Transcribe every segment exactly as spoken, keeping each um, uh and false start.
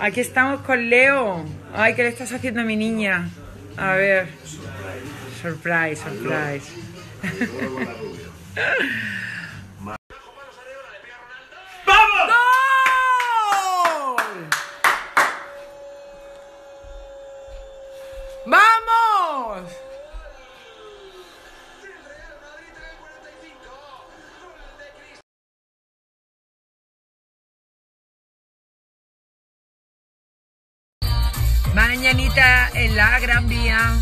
Aquí estamos con Leo. Ay, ¿qué le estás haciendo a mi niña? A ver. Surprise, surprise. ¡Vamos! ¡Gol! ¡Vamos! Mañanita en la Gran Vía.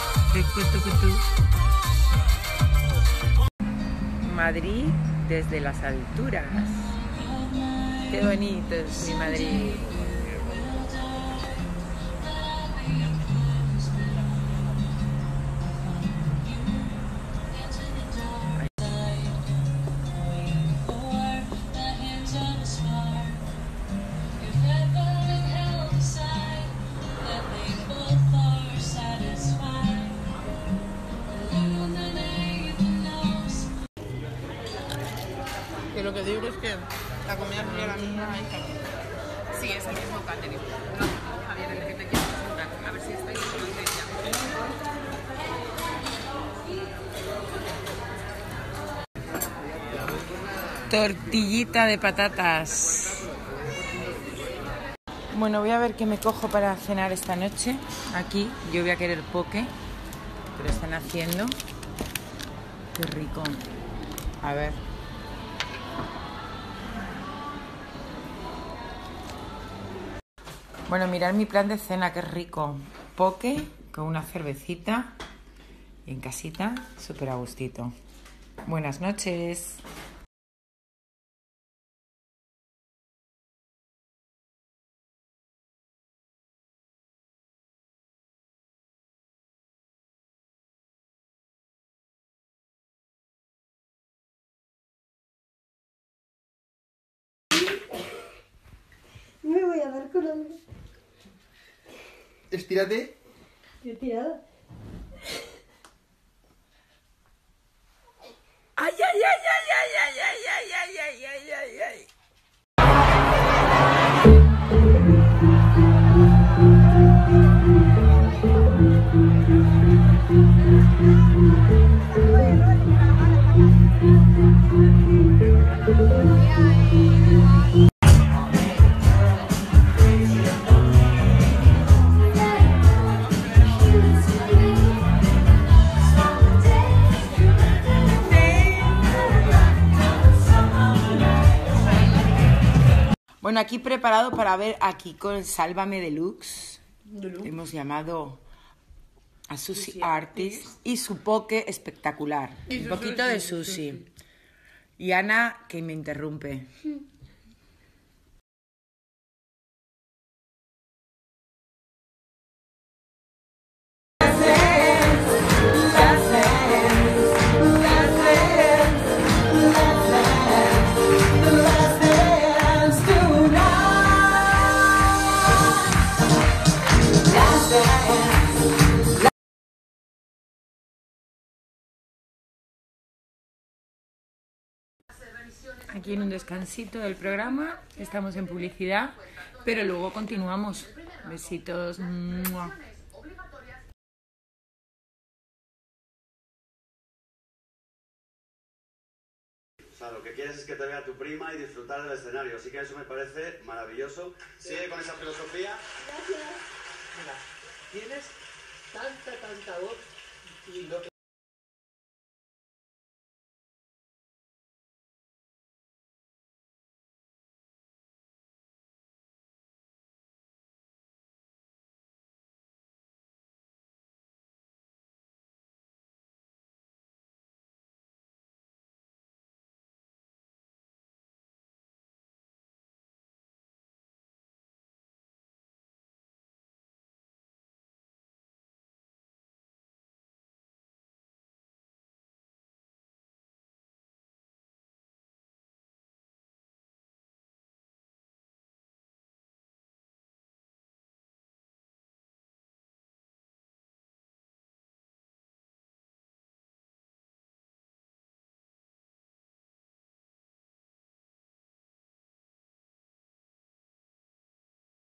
Madrid desde las alturas. Qué bonito es mi Madrid. Que lo que digo es que la comida sería la misma hecha. Sí, es el mismo catering. No, Javier, el que te quiero presentar. A ver si estoy en ya. Tortillita de patatas. Bueno, voy a ver qué me cojo para cenar esta noche. Aquí, yo voy a querer poke, que lo están haciendo. Qué rico. A ver. Bueno, mirad mi plan de cena, qué rico. Poke con una cervecita y en casita, súper a gustito. Buenas noches. Me voy a dar con algo. Estírate. Yo tirada. Ay, ay, ay, ay, ay, ay, ay, ay, ay, ay, ay, ay, ay. Bueno, aquí preparado para ver aquí con Sálvame Deluxe. Deluxe. Hemos llamado a Sushi Artist y su poke espectacular. Y Un su poquito sushi, de su sushi. sushi. Y Ana, que me interrumpe. Aquí en un descansito del programa, estamos en publicidad, pero luego continuamos. Besitos. ¡Mua! O sea, lo que quieres es que te vea tu prima y disfrutar del escenario, así que eso me parece maravilloso. Sigue con esa filosofía. Gracias. Mira, tienes tanta, tanta voz y lo que